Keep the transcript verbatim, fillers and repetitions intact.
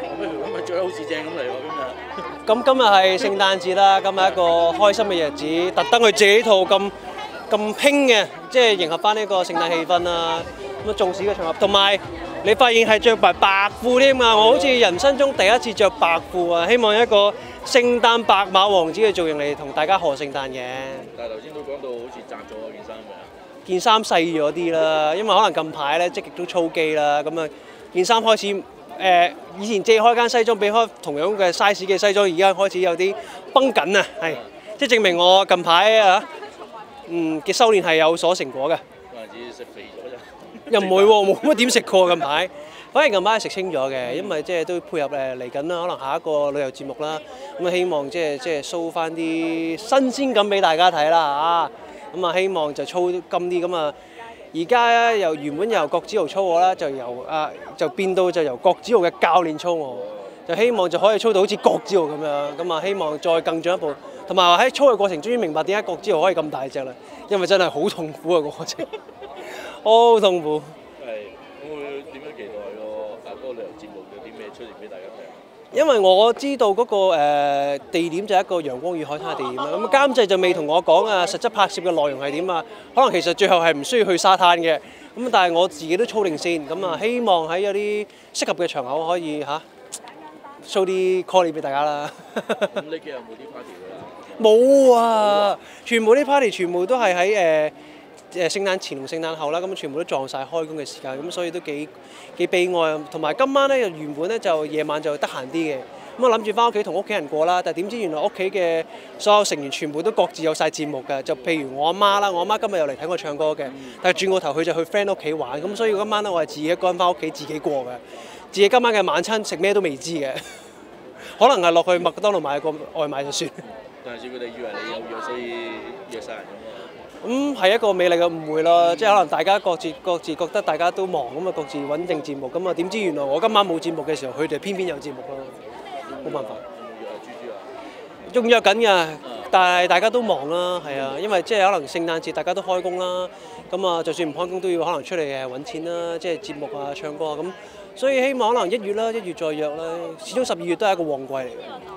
咁咁咪着得好似正咁嚟喎今日。 咁今日係聖誕節啦，今日一個開心嘅日子，特登去自己套咁咁興嘅，即係迎合翻呢個聖誕氣氛啦。咁啊，重視嘅場合，同埋你發現係着埋白褲添啊！我好似人生中第一次着白褲啊！希望一個聖誕白馬王子嘅造型嚟同大家賀聖誕嘅。 但係頭先都講到好似窄咗嗰件衫係咪啊？ 件衫細咗啲啦，因為可能近排咧積極都操肌啦，咁啊件衫開始誒、呃、以前借開間西裝俾開同樣嘅 size 嘅西裝，而家開始有啲繃緊啊，係即係證明我近排啊嗯嘅修練係有所成果嘅。 嗰陣時食肥咗啫。 又唔會喎，冇乜點食過近排，反而近排食清咗嘅，因為即係都配合誒嚟緊啦，可能下一個旅遊節目啦，咁啊希望即係即係 show 翻啲新鮮感俾大家睇啦嚇，咁啊希望就操金啲咁啊，而家由原本由郭子豪操我啦，就由啊就變到就由郭子豪嘅教練操我，就希望就可以操到好似郭子豪咁樣，咁啊希望再更進一步，同埋喺操嘅過程終於明白點解郭子豪可以咁大隻啦，因為真係好痛苦嘅過程。好痛苦。 係，咁會點樣期待個啊嗰個旅遊節目有啲咩出現俾大家睇啊？ 因為我知道嗰、那個、呃、地點就係一個陽光與海灘嘅地點啦。咁監製就未同我講啊，實質拍攝嘅內容係點啊？可能其實最後係唔需要去沙灘嘅。咁但係我自己都操定先，咁啊希望喺有啲適合嘅場口可以嚇 show 啲 call 俾大家啦。 咁呢幾日有冇啲 party 㗎啦？ 冇啊！全部啲 party 全部都係喺誒。誒聖誕前同聖誕後啦，咁全部都撞晒開工嘅時間，咁所以都幾幾悲哀。同埋今晚咧，原本咧就夜晚就得閒啲嘅，咁我諗住翻屋企同屋企人過啦，但係點知原來屋企嘅所有成員全部都各自有晒節目嘅，就譬如我阿媽啦，我阿媽今日又嚟睇我唱歌嘅，但係轉個頭佢就去 friend 屋企玩，咁所以今晚咧我係自己一個人翻屋企自己過嘅，自己今晚嘅晚餐食咩都未知嘅，可能係落去麥當勞買個外賣就算。 但係佢哋以為你有約，所以約晒人咁啊。 咁係、嗯、一個美麗嘅誤會啦，嗯、即係可能大家各自各自覺得大家都忙，咁啊各自揾定節目，咁啊點知原來我今晚冇節目嘅時候，佢哋偏偏有節目咯，冇辦法。 有冇約阿豬豬啊？ 仲約緊㗎，但係大家都忙啦，係啊，因為即係可能聖誕節大家都開工啦，咁啊就算唔開工都要可能出嚟誒揾錢啦，即係節目啊、唱歌啊咁，所以希望可能一月啦，一月再約啦，始終十二月都係一個旺季嚟嘅。